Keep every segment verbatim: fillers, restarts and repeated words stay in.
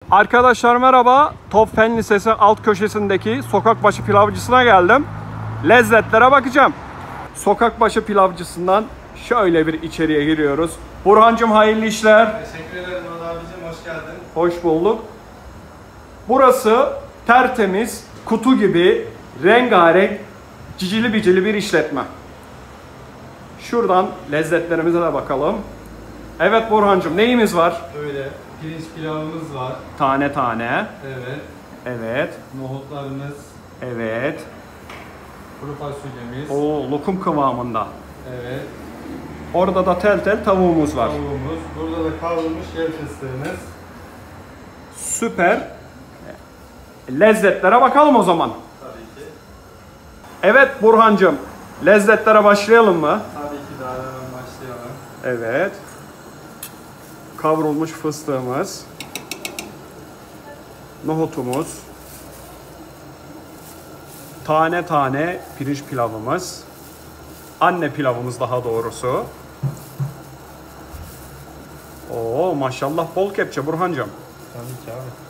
Arkadaşlar merhaba. Top Fen Lisesi alt köşesindeki sokakbaşı pilavcısına geldim. Lezzetlere bakacağım. Sokakbaşı pilavcısından şöyle bir içeriye giriyoruz. Burhancığım hayırlı işler. Teşekkür ederim abicim, hoş geldin. Hoş bulduk. Burası tertemiz, kutu gibi, rengarenk, cicili bicili bir işletme. Şuradan lezzetlerimize de bakalım. Evet Burhancığım, neyimiz var? Böyle pirinç pilavımız var. Tane tane. Evet. Evet. Nohutlarımız. Evet. Kuru fasulyemiz. O lokum kıvamında. Evet. Orada da tel tel tavuğumuz var. Tavuğumuz. Burada da kavrulmuş yer fıstığımız. Süper. Lezzetlere bakalım o zaman. Tabii ki. Evet Burhancığım, lezzetlere başlayalım mı? Tabii ki, daha hemen başlayalım. Evet. Kavrulmuş fıstığımız. Nohutumuz. Tane tane pirinç pilavımız. Anne pilavımız daha doğrusu. Oo maşallah bol kepçe Burhancığım. Tabii ki abi.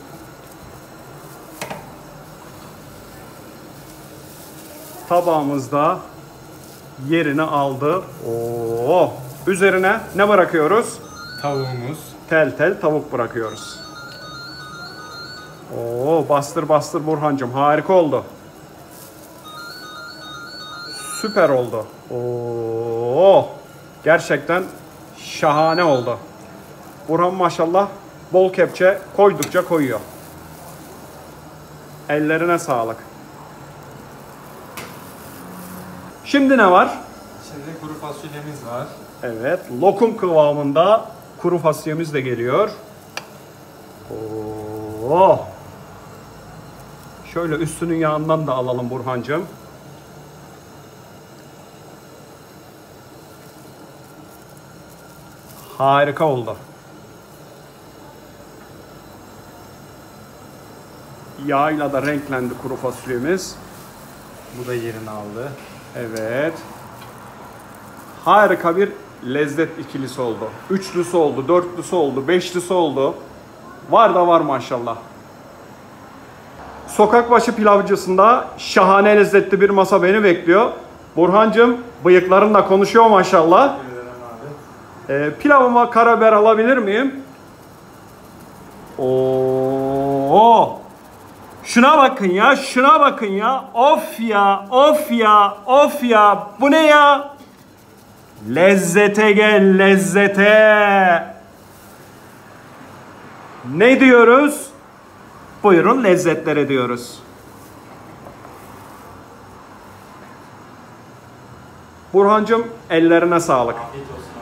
Tabağımızda yerini aldı. Oo. Üzerine ne bırakıyoruz? Tavuğumuz. Tel tel tavuk bırakıyoruz. Oo bastır bastır Burhancığım, harika oldu. Süper oldu. Oo gerçekten şahane oldu. Burhan maşallah bol kepçe koydukça koyuyor. Ellerine sağlık. Şimdi ne var? Şimdi kuru fasulyemiz var. Evet, lokum kıvamında kuru fasulyemiz de geliyor. Oo. Şöyle üstünün yağından da alalım Burhancığım. Harika oldu. Yağıyla da renklendi kuru fasulyemiz. Bu da yerini aldı. Evet. Harika bir lezzet ikilisi oldu. Üçlüsü oldu, dörtlüsü oldu, beşlisi oldu. Var da var maşallah. Sokakbaşı pilavcısında şahane lezzetli bir masa beni bekliyor. Burhancığım bıyıklarınla konuşuyor maşallah. Teşekkür ederim abi. Ee, pilavıma karabiber alabilir miyim? Oo! Şuna bakın ya, şuna bakın ya. Of ya, of ya, of ya. Bu ne ya? Lezzete gel, lezzete. Ne diyoruz? Buyurun lezzetlere diyoruz. Burhancığım ellerine sağlık. Afiyet olsun